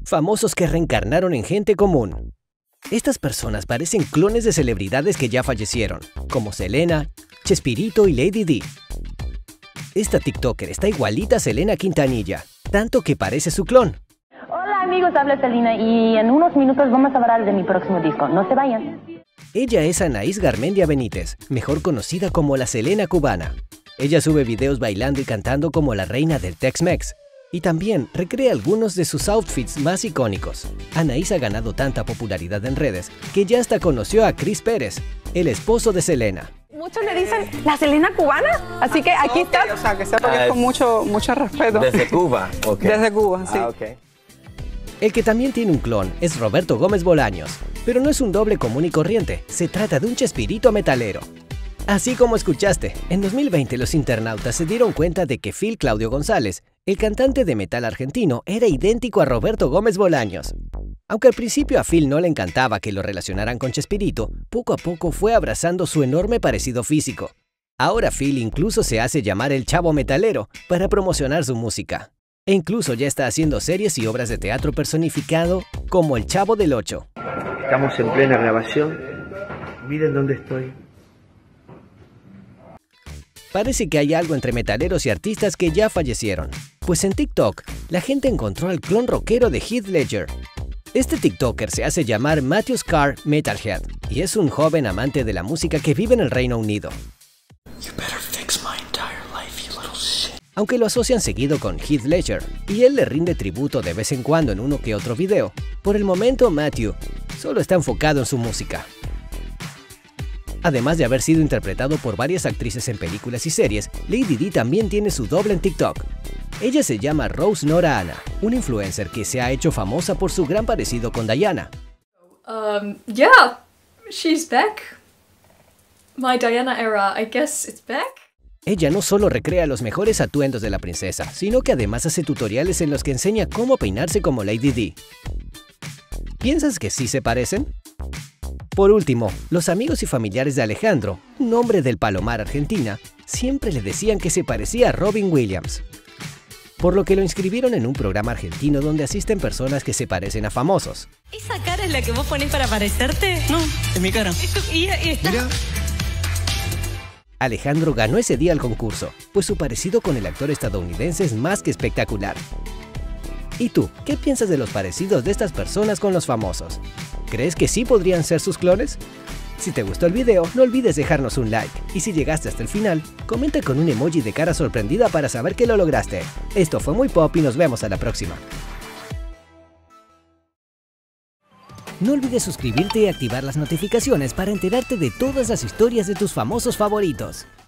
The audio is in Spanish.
Famosos que reencarnaron en gente común. Estas personas parecen clones de celebridades que ya fallecieron, como Selena, Chespirito y Lady Di. Esta TikToker está igualita a Selena Quintanilla, tanto que parece su clon. Hola amigos, habla Selena y en unos minutos vamos a hablar de mi próximo disco. No se vayan. Ella es Anaís Garmendia Benítez, mejor conocida como la Selena cubana. Ella sube videos bailando y cantando como la reina del Tex-Mex. Y también recrea algunos de sus outfits más icónicos. Anaís ha ganado tanta popularidad en redes que ya hasta conoció a Chris Pérez, el esposo de Selena. Muchos le dicen la Selena cubana, así que aquí está. O sea, que sepa que es con mucho respeto. Desde Cuba, ok. Desde Cuba, sí. Okay. El que también tiene un clon es Roberto Gómez Bolaños, pero no es un doble común y corriente, se trata de un Chespirito metalero. Así como escuchaste, en 2020 los internautas se dieron cuenta de que Phil Claudio González, el cantante de metal argentino, era idéntico a Roberto Gómez Bolaños. Aunque al principio a Phil no le encantaba que lo relacionaran con Chespirito, poco a poco fue abrazando su enorme parecido físico. Ahora Phil incluso se hace llamar el Chavo Metalero para promocionar su música. E incluso ya está haciendo series y obras de teatro personificado como el Chavo del Ocho. Estamos en plena grabación. Miren dónde estoy. Parece que hay algo entre metaleros y artistas que ya fallecieron. Pues en TikTok, la gente encontró al clon rockero de Heath Ledger. Este TikToker se hace llamar Matthew Scar Metalhead y es un joven amante de la música que vive en el Reino Unido. Aunque lo asocian seguido con Heath Ledger y él le rinde tributo de vez en cuando en uno que otro video, por el momento Matthew solo está enfocado en su música. Además de haber sido interpretado por varias actrices en películas y series, Lady Di también tiene su doble en TikTok. Ella se llama Rose Nora Anna, una influencer que se ha hecho famosa por su gran parecido con Diana. Yeah, she's back. My Diana era, I guess it's back. Ella no solo recrea los mejores atuendos de la princesa, sino que además hace tutoriales en los que enseña cómo peinarse como Lady Di. ¿Piensas que sí se parecen? Por último, los amigos y familiares de Alejandro, un hombre del Palomar, Argentina, siempre le decían que se parecía a Robin Williams. Por lo que lo inscribieron en un programa argentino donde asisten personas que se parecen a famosos. ¿Esa cara es la que vos ponés para parecerte? No, es mi cara. Y está... Mira. Alejandro ganó ese día el concurso, pues su parecido con el actor estadounidense es más que espectacular. ¿Y tú, qué piensas de los parecidos de estas personas con los famosos? ¿Crees que sí podrían ser sus clones? Si te gustó el video, no olvides dejarnos un like. Y si llegaste hasta el final, comenta con un emoji de cara sorprendida para saber que lo lograste. Esto fue Muy Pop y nos vemos a la próxima. No olvides suscribirte y activar las notificaciones para enterarte de todas las historias de tus famosos favoritos.